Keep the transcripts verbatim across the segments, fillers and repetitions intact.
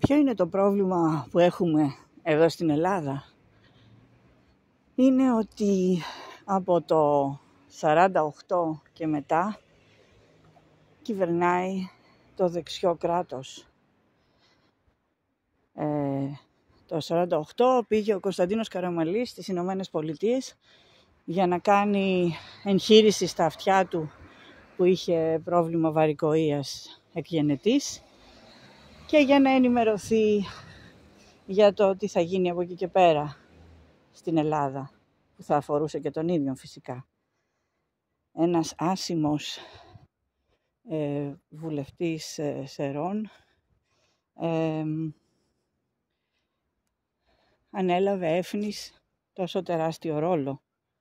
Ποιο είναι το πρόβλημα που έχουμε εδώ στην Ελλάδα? Είναι ότι από το σαράντα οκτώ και μετά κυβερνάει το δεξιό κράτος. Ε, το σαράντα οκτώ πήγε ο Κωνσταντίνος Καραμανλής στις Ηνωμένες Πολιτείες για να κάνει εγχείρηση στα αυτιά του που είχε πρόβλημα βαρικοείας εκγενετής και για να ενημερωθεί για το τι θα γίνει από εκεί και πέρα στην Ελλάδα, που θα αφορούσε και τον ίδιο φυσικά. Ένας άσημος ε, βουλευτής ε, Σερών ε, ανέλαβε έφνης τόσο τεράστιο ρόλο.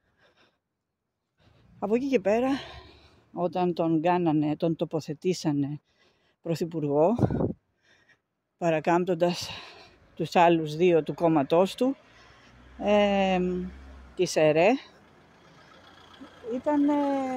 Από εκεί και πέρα, όταν τον κάνανε, τον τοποθετήσανε πρωθυπουργό, παρακάμπτοντας τους άλλους δύο του κόμματός του, ε, της ΕΡΕ, ήταν... Ε,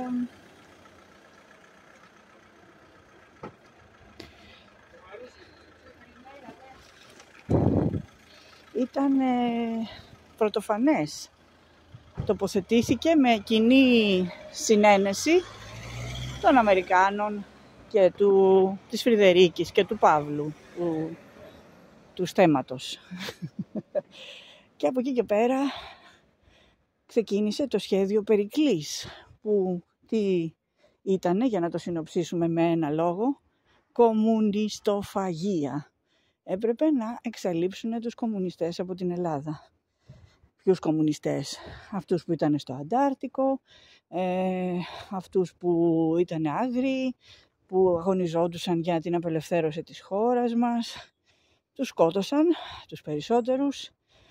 ήταν ε, πρωτοφανές. Τοποθετήθηκε με κοινή συνένεση των Αμερικάνων και του, της Φρυδερίκης και του Παύλου, του, του στέματος. Και από εκεί και πέρα ξεκίνησε το σχέδιο Περικλής, που τι ήτανε, για να το συνοψίσουμε με ένα λόγο, κομμουνιστοφαγία. Έπρεπε να εξαλείψουν τους κομμουνιστές από την Ελλάδα. Ποιους κομμουνιστές? Αυτούς που ήταν στο Αντάρτικο, ε, αυτούς που ήταν άγριοι, που αγωνιζόντουσαν για την απελευθέρωση της χώρας μας. Τους σκότωσαν, τους περισσότερους,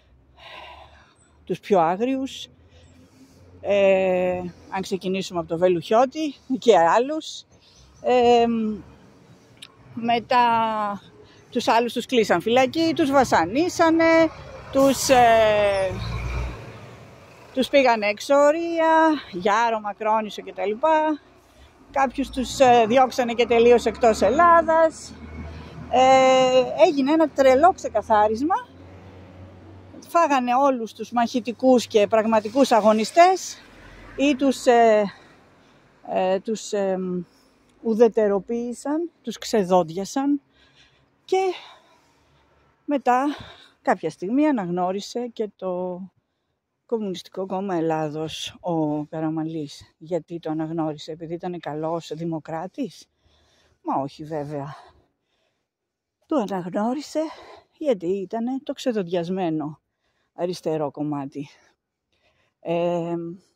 τους πιο άγριους. Ε, αν ξεκινήσουμε από το Βελουχιώτη και άλλους. Ε, μετά τους άλλους τους κλείσαν φυλακή, τους βασανίσανε, τους, ε, τους πήγανε εξορία, Γιάρο, Μακρόνισσο κτλ. Κάποιους τους ε, διώξανε και τελείως εκτός Ελλάδας. Ε, έγινε ένα τρελό ξεκαθάρισμα. Φάγανε όλους τους μαχητικούς και πραγματικούς αγωνιστές ή τους, ε, ε, τους ε, ουδετεροποίησαν, τους ξεδόντιασαν και μετά κάποια στιγμή αναγνώρισε και το Κομμουνιστικό Κόμμα Ελλάδος ο Καραμανλής. Γιατί το αναγνώρισε? Επειδή ήταν καλός δημοκράτης? Μα όχι βέβαια. Το αναγνώρισε γιατί ήταν το ξεδοντιασμένο αριστερό κομμάτι. Ε,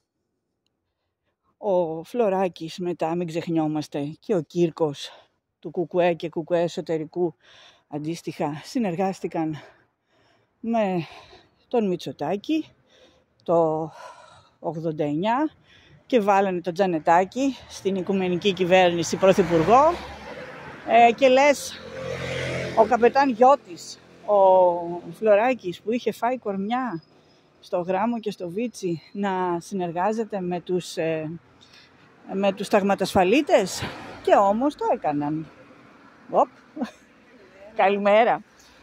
ο Φλωράκης μετά, μην ξεχνιόμαστε, και ο Κύρκος του Κουκουέ και Κουκουέ εσωτερικού αντίστοιχα συνεργάστηκαν με τον Μητσοτάκη το ογδόντα εννιά και βάλανε τον Τζανετάκη στην οικουμενική κυβέρνηση πρωθυπουργό. Ε, και λες, ο καπετάν Γιώτης, ο Φλωράκης που είχε φάει κορμιά στο Γράμμο και στο Βίτσι, να συνεργάζεται με τους, ε, με τους ταγματασφαλίτες, και όμως το έκαναν. Οπ. Καλημέρα.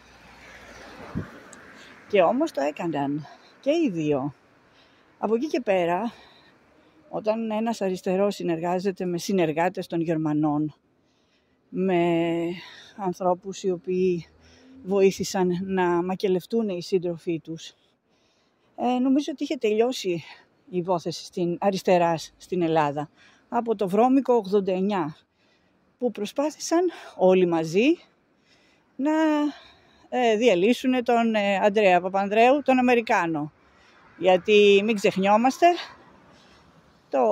Και όμως το έκαναν και οι δύο. Από εκεί και πέρα, όταν ένας αριστερός συνεργάζεται με συνεργάτες των Γερμανών, με ανθρώπους οι οποίοι βοήθησαν να μακελευτούν οι σύντροφοί τους, ε, νομίζω ότι είχε τελειώσει η υπόθεση στην αριστεράς στην Ελλάδα από το βρώμικο ογδόντα εννιά, που προσπάθησαν όλοι μαζί να ε, διαλύσουν τον ε, Αντρέα Παπανδρέου, τον Αμερικάνο. Γιατί μην ξεχνιόμαστε, το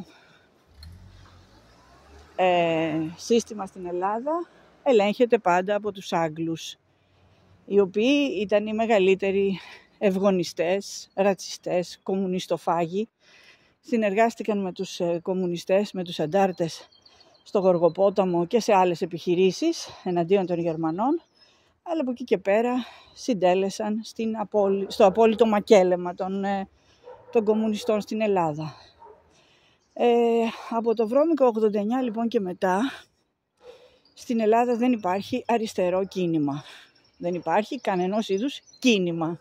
ε, σύστημα στην Ελλάδα ελέγχεται πάντα από τους Άγγλους, οι οποίοι ήταν οι μεγαλύτεροι ευγονιστές, ρατσιστές, κομμουνιστοφάγοι. Συνεργάστηκαν με τους ε, κομμουνιστές, με τους αντάρτες στο Γοργοπόταμο και σε άλλες επιχειρήσεις εναντίον των Γερμανών, αλλά από εκεί και πέρα συντέλεσαν στην απόλυ... στο απόλυτο μακέλεμα των, ε, των κομμουνιστών στην Ελλάδα. Ε, από το βρώμικο ογδόντα εννιά λοιπόν και μετά, στην Ελλάδα δεν υπάρχει αριστερό κίνημα. Δεν υπάρχει κανενός είδους κίνημα.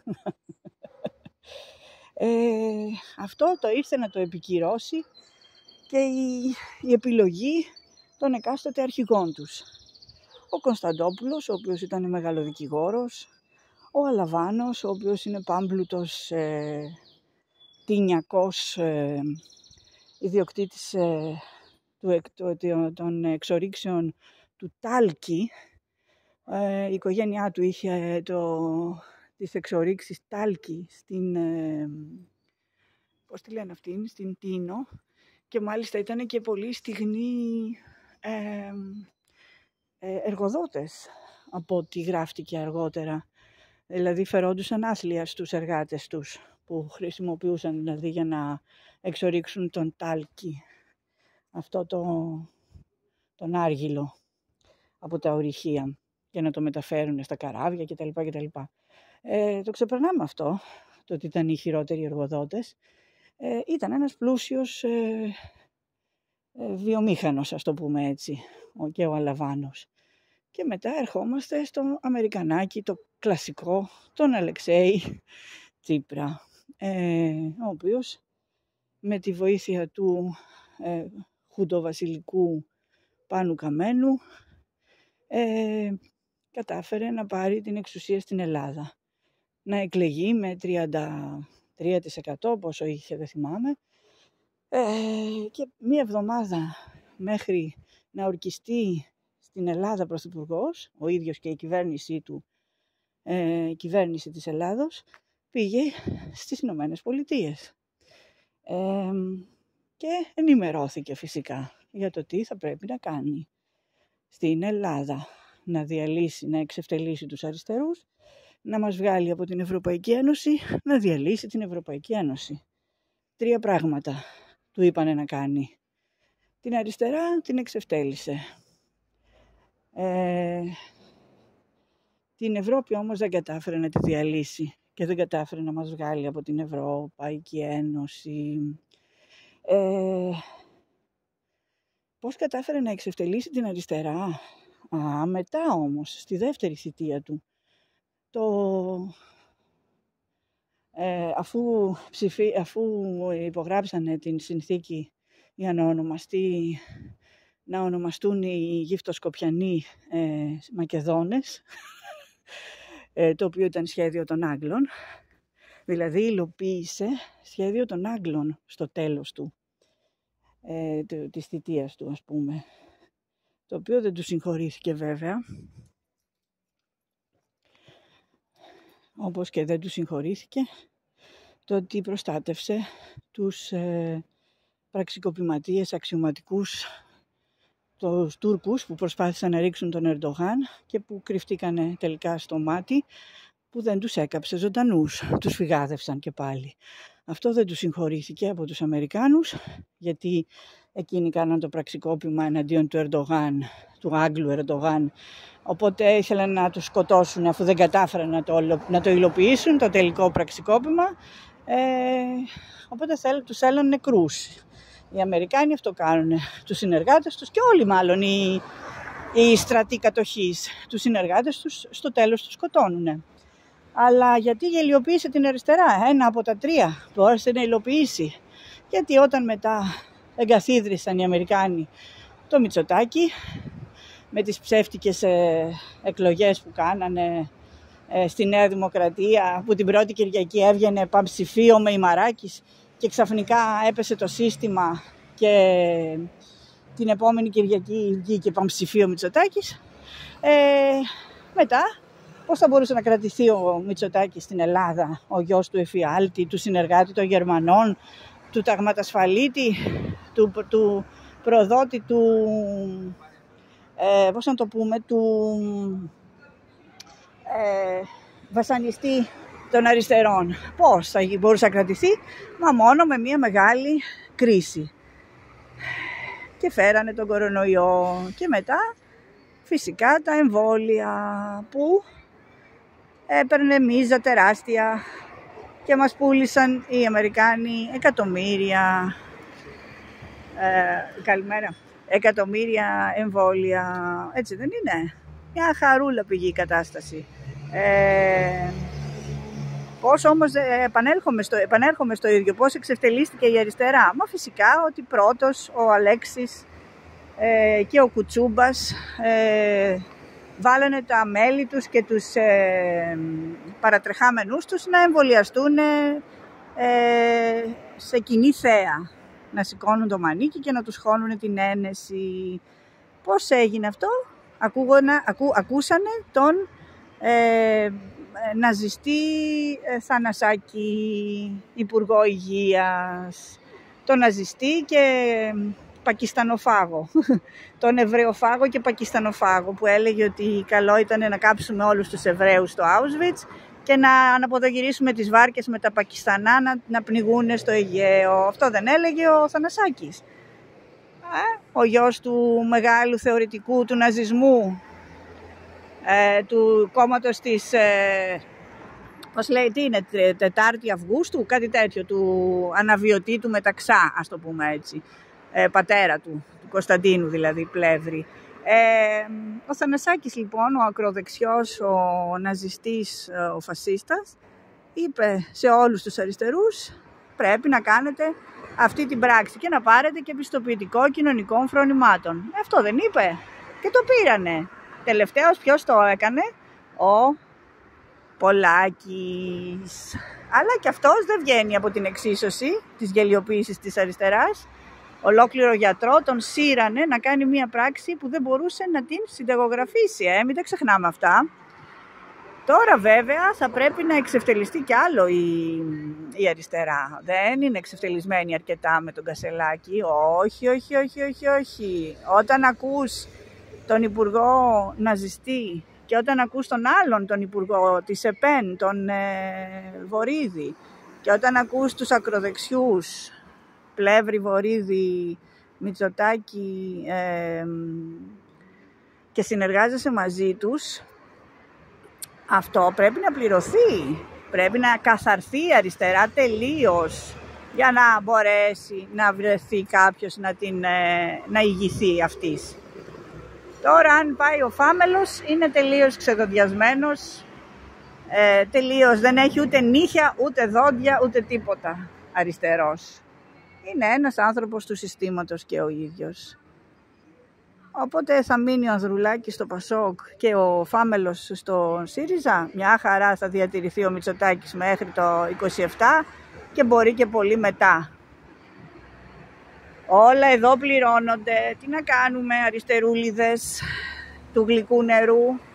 ε, αυτό το ήρθε να το επικυρώσει και η, η επιλογή των εκάστοτε αρχηγών τους. Ο Κωνσταντόπουλος, ο οποίος ήταν μεγαλοδικηγόρος, ο Αλαβάνος, ο οποίος είναι πάμπλουτος ε, τινιακός ε, ιδιοκτήτης ε, του, το, των εξορίξεων του Τάλκη. Ε, η οικογένειά του είχε το, τις εξορίξεις Τάλκη στην, ε, πώς τη λένε αυτήν, στην Τίνο, και μάλιστα ήταν και πολύ στιγνοί ε, ε, εργοδότες, από ό,τι γράφτηκε αργότερα. Δηλαδή φερόντουσαν άθλια στους εργάτες τους, που χρησιμοποιούσαν δηλαδή για να εξορίξουν τον Τάλκη, αυτό το, τον άργυλο από τα ορυχεία, και να το μεταφέρουν στα καράβια κτλ. κτλ. Ε, το ξεπερνάμε αυτό, το ότι ήταν οι χειρότεροι εργοδότες. Ε, ήταν ένας πλούσιος ε, ε, βιομήχανος, ας το πούμε έτσι, ο, και ο Αλαβάνος. Και μετά ερχόμαστε στο Αμερικανάκι, το κλασικό, τον Αλεξέη Τσίπρα, ε, ο οποίος με τη βοήθεια του ε, χουντοβασιλικού Πάνου Καμένου ε, κατάφερε να πάρει την εξουσία στην Ελλάδα. Να εκλεγεί με τριάντα τρία τοις εκατό, πόσο είχε δεν θυμάμαι, ε, και μία εβδομάδα μέχρι να ορκιστεί στην Ελλάδα πρωθυπουργός, ο ίδιος και η κυβέρνησή του, ε, η κυβέρνηση της Ελλάδος, πήγε στις Ηνωμένες Πολιτείες ε, και ενημερώθηκε φυσικά για το τι θα πρέπει να κάνει στην Ελλάδα, να διαλύσει, να εξευτελίσει τους αριστερούς, να μας βγάλει από την Ευρωπαϊκή Ένωση, να διαλύσει την Ευρωπαϊκή Ένωση. Τρία πράγματα του είπανε να κάνει. Την αριστερά την εξευτέλισε. Ε, την Ευρώπη όμως δεν κατάφερε να τη διαλύσει και δεν κατάφερε να μας βγάλει από την Ευρωπαϊκή Ένωση. Ε, πώς κατάφερε να εξευτελίσει την αριστερά? Α, μετά όμως, στη δεύτερη θητεία του, το, ε, αφού, ψηφί, αφού υπογράψανε την συνθήκη για να ονομαστεί, να ονομαστούν οι γυφτοσκοπιανοί ε, Μακεδόνες, ε, το οποίο ήταν σχέδιο των Άγγλων, δηλαδή υλοποίησε σχέδιο των Άγγλων στο τέλος του, ε, της θητείας του, ας πούμε, το οποίο δεν του συγχωρήθηκε βέβαια, όπως και δεν του συγχωρήθηκε το ότι προστάτευσε τους ε, πραξικοπηματίες αξιωματικούς, τους Τούρκους που προσπάθησαν να ρίξουν τον Ερντογάν και που κρυφτήκανε τελικά στο μάτι, που δεν τους έκαψε ζωντανούς, τους φυγάδευσαν και πάλι. Αυτό δεν τους συγχωρήθηκε από τους Αμερικάνους, γιατί εκείνοι κάναν το πραξικόπημα εναντίον του Ερντογάν, του Άγγλου Ερντογάν, οπότε ήθελαν να τους σκοτώσουν αφού δεν κατάφεραν να το, να το υλοποιήσουν, το τελικό πραξικόπημα, ε, οπότε θέλ, τους θέλαν νεκρούς. Οι Αμερικάνοι αυτό κάνουν, τους συνεργάτες τους και όλοι μάλλον οι, οι στρατοί κατοχής, τους συνεργάτες τους στο τέλος τους σκοτώνουν. Αλλά γιατί γελιοποίησε την αριστερά, ένα από τα τρία μπόρεσε να υλοποιήσει? Γιατί όταν μετά εγκαθίδρυσαν οι Αμερικάνοι το Μητσοτάκη με τις ψεύτικες ε, εκλογές που κάνανε ε, στη Νέα Δημοκρατία, που την πρώτη Κυριακή έβγαινε πανψηφίο με ημαράκης και ξαφνικά έπεσε το σύστημα και την επόμενη Κυριακή βγήκε πανψηφίο Μητσοτάκης, ε, μετά πώς θα μπορούσε να κρατηθεί ο Μητσοτάκης στην Ελλάδα, ο γιος του εφιάλτη, του συνεργάτη των Γερμανών, του ταγματασφαλίτη, του, του προδότη, του, ε, πώς να το πούμε, του ε, βασανιστή των αριστερών. Πώς θα μπορούσε να κρατηθεί? Μα μόνο με μια μεγάλη κρίση. Και φέρανε τον κορονοϊό και μετά φυσικά τα εμβόλια που έπαιρνε μίζα τεράστια και μας πούλησαν οι Αμερικάνοι εκατομμύρια, ε, καλημέρα, εκατομμύρια εμβόλια, έτσι δεν είναι? Μια χαρούλα πήγε η κατάσταση. Ε, πώς όμως επανέρχομαι στο, επανέρχομαι στο ίδιο, πώς εξευτελίστηκε η αριστερά. Μα φυσικά ότι πρώτος ο Αλέξης ε, και ο Κουτσούμπας ε, βάλανε τα μέλη τους και τους ε, παρατρεχάμενούς τους να εμβολιαστούν ε, σε κοινή θέα, να σηκώνουν το μανίκι και να τους χώνουν την ένεση. Πώς έγινε αυτό? Ακούγωνα, ακού, ακούσανε τον ε, ναζιστή ε, Θανασάκη, Υπουργό Υγείας, τον ναζιστή και Πακιστανοφάγο, τον Εβραιοφάγο και Πακιστανοφάγο, που έλεγε ότι καλό ήταν να κάψουμε όλους τους Εβραίους στο Auschwitz και να αναποδογυρίσουμε τις βάρκες με τα Πακιστανά να, να πνιγούν στο Αιγαίο. Αυτό δεν έλεγε ο Θανασάκης? Ε, ο γιος του μεγάλου θεωρητικού του ναζισμού, ε, του κόμματος της, ε, πώς λέει, τι είναι, Τετάρτη Αυγούστου, κάτι τέτοιο, του αναβιωτή του Μεταξά, ας το πούμε έτσι, ε, πατέρα του, του Κωνσταντίνου δηλαδή, Πλεύρη. Ε, ο Θανασάκης λοιπόν, ο ακροδεξιός, ο ναζιστής, ο φασίστας, είπε σε όλους τους αριστερούς: πρέπει να κάνετε αυτή την πράξη και να πάρετε και πιστοποιητικό κοινωνικών φρονημάτων. Αυτό δεν είπε? Και το πήρανε. Τελευταίος ποιος το έκανε? Ο Πολάκης. Αλλά και αυτός δεν βγαίνει από την εξίσωση της γελιοποίησης της αριστεράς. Ολόκληρο γιατρό τον σύρανε να κάνει μία πράξη που δεν μπορούσε να την συνταγογραφήσει. Ε, μην τα ξεχνάμε αυτά. Τώρα βέβαια θα πρέπει να εξευτελιστεί κι άλλο η, η αριστερά. Δεν είναι εξευτελισμένη αρκετά με τον Κασελάκη. Όχι, όχι, όχι, όχι, όχι. Όταν ακούς τον Υπουργό ναζιστή και όταν ακούς τον άλλον τον Υπουργό της ΕΠΕΝ, τον ε, Βορίδη, και όταν ακούς τους ακροδεξιούς, Πλεύρη, Βορίδη, Μητσοτάκη, ε, και συνεργάζεσαι μαζί τους, αυτό πρέπει να πληρωθεί, πρέπει να καθαρθεί η αριστερά τελείως για να μπορέσει να βρεθεί κάποιος να, την, να ηγηθεί αυτής. Τώρα αν πάει ο Φάμελος είναι τελείως ξεδοντιασμένος, ε, τελείως δεν έχει ούτε νύχια, ούτε δόντια, ούτε τίποτα αριστερός. Είναι ένας άνθρωπος του συστήματος και ο ίδιος. Οπότε θα μείνει ο Ανδρουλάκης στο Πασόκ και ο Φάμελος στο ΣΥΡΙΖΑ. Μια χαρά θα διατηρηθεί ο Μητσοτάκης μέχρι το είκοσι επτά και μπορεί και πολύ μετά. Όλα εδώ πληρώνονται. Τι να κάνουμε, αριστερούλιδες του γλυκού νερού?